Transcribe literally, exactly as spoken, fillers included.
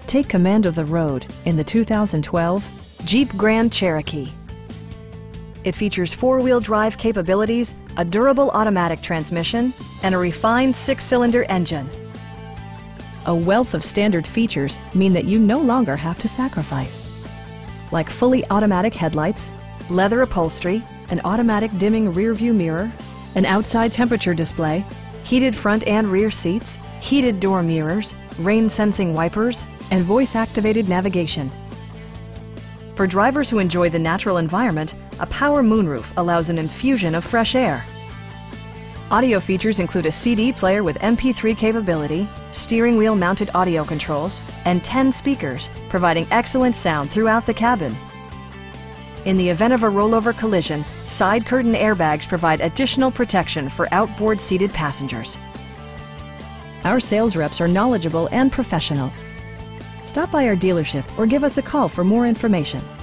Take command of the road in the two thousand twelve Jeep Grand Cherokee. It features four-wheel drive capabilities, a durable automatic transmission, and a refined six-cylinder engine. A wealth of standard features mean that you no longer have to sacrifice, like fully automatic headlights, leather upholstery, an automatic dimming rear-view mirror, an outside temperature display, heated front and rear seats, heated door mirrors, rain-sensing wipers, and voice-activated navigation. For drivers who enjoy the natural environment, a power moonroof allows an infusion of fresh air. Audio features include a C D player with M P three capability, steering wheel mounted audio controls, and ten speakers, providing excellent sound throughout the cabin. In the event of a rollover collision, side curtain airbags provide additional protection for outboard seated passengers. Our sales reps are knowledgeable and professional. Stop by our dealership or give us a call for more information.